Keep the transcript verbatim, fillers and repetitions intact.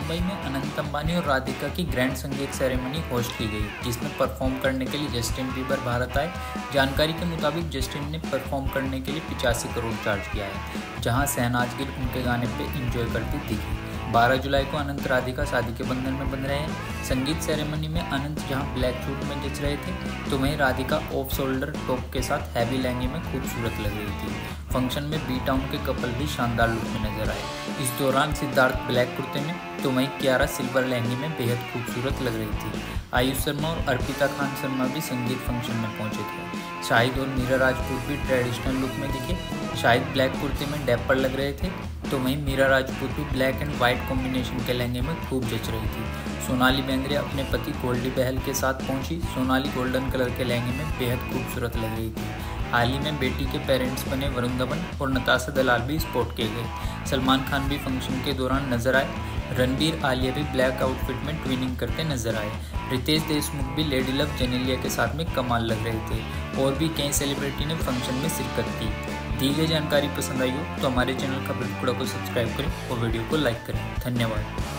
मुंबई में अनंत अंबानी और राधिका की ग्रैंड संगीत सेरेमनी होस्ट की गई, जिसमें परफॉर्म करने के लिए जस्टिन बीबर भारत आए। जानकारी के मुताबिक जस्टिन ने परफॉर्म करने के लिए पिचासी करोड़ चार्ज किया है, जहां शहनाज गिल उनके गाने पे एंजॉय करती दिखी। बारह जुलाई को अनंत राधिका शादी के बंधन में बंध रहे हैं। संगीत सेरेमनी में अनंत जहां ब्लैक सूट में जच रहे थे, तो वहीं राधिका ऑफ शोल्डर टॉप के साथ हैवी लहंगे में खूबसूरत लग रही थी। फंक्शन में बी टाउन के कपल भी शानदार लुक में नजर आए। इस दौरान सिद्धार्थ ब्लैक कुर्ते में, तो वहीं कियारा सिल्वर लहंगे में बेहद खूबसूरत लग रही थी। आयुष शर्मा और अर्पिता खान शर्मा भी संगीत फंक्शन में पहुंचे थे। शाहिद और मीरा राजपूत भी ट्रेडिशनल लुक में दिखे। शाहिद ब्लैक कुर्ते में डैपर लग रहे थे, तो वहीं मीरा राजपूत भी ब्लैक एंड वाइट कॉम्बिनेशन के लहंगे में खूब जच रही थी। सोनाली बेंद्रे अपने पति गोल्डी बहल के साथ पहुंची। सोनाली गोल्डन कलर के लहंगे में बेहद खूबसूरत लग रही थी। हाल ही में बेटी के पेरेंट्स बने वरुण धवन और नताशा दलाल भी स्पॉट किए गए। सलमान खान भी फंक्शन के दौरान नजर आए। रणबीर आलिया भी ब्लैक आउटफिट में ट्विनिंग करते नजर आए। रितेश देशमुख भी लेडी लव जेनेलिया के साथ में कमाल लग रहे थे। और भी कई सेलिब्रिटी ने फंक्शन में शिरकत की। दी गई जानकारी पसंद आई हो तो हमारे चैनल का बिल्कुल को सब्सक्राइब करें और वीडियो को लाइक करें। धन्यवाद।